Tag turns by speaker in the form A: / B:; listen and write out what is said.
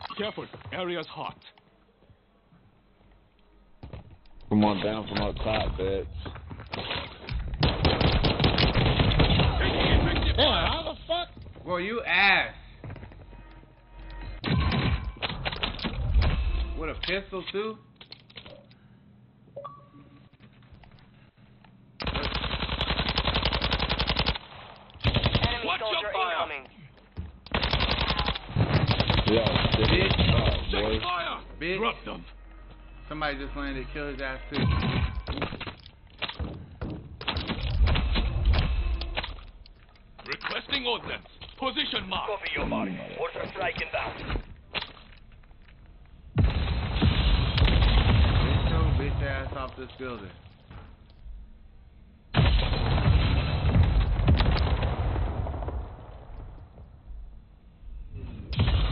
A: Careful, area's hot.
B: Come on down from up top, bitch.
A: Yeah, how the fuck?
C: Bro, you ass. With a pistol too?
D: Enemy
A: Watch
D: soldier
A: your fire.
D: incoming.
B: Yo,
C: Bitch.
A: Check
B: boy.
A: fire!
C: Bitch.
A: Drop them.
C: Somebody just landed, kill his ass too.
A: Requesting ordnance. Position mark.
D: Copy your mark. Mortar strike inbound.
C: Get your bitch ass off this building.